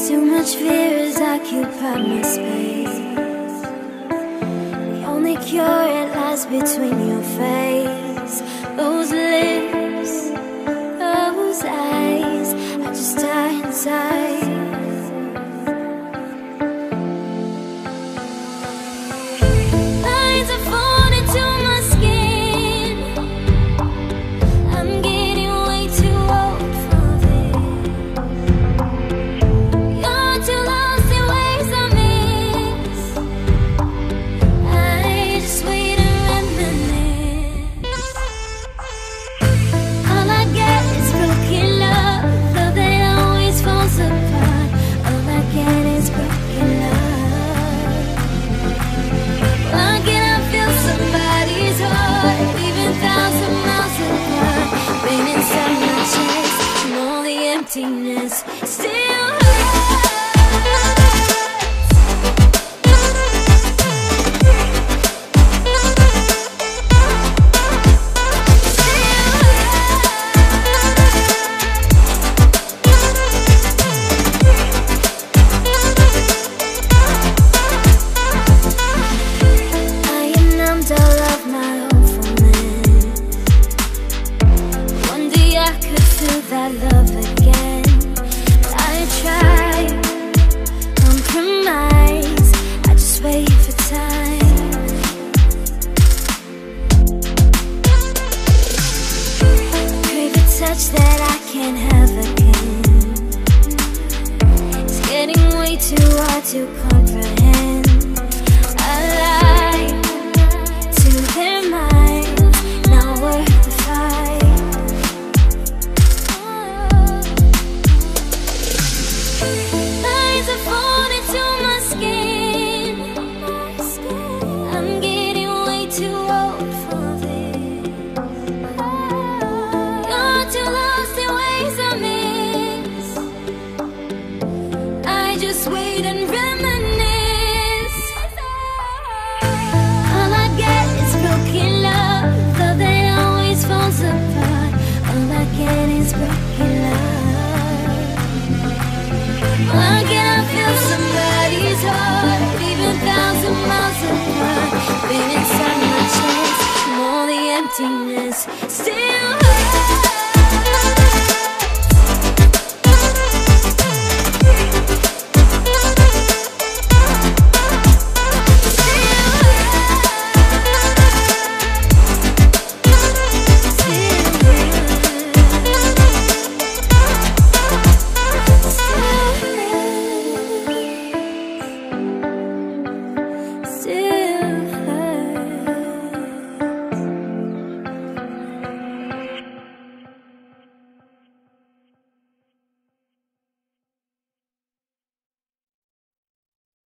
Too much fear has occupied my space. The only cure, it lies between your face. Those lips, those eyes, I just die inside. Lines are falling into my skin. I'm getting way too old for this. You're too lost in ways I miss. I just wait and reminisce. All I get is broken love, love that always falls apart. All I get is broken love. Why can't I feel somebody's heart, even 1,000 miles apart? Pain inside my chest and all the emptiness still hurts. I am numbed all of my hopefulness. One day I could feel that love again. I try, compromise, I just wait for time. Crave a touch that I can't have again. It's getting way too hard to comprehend.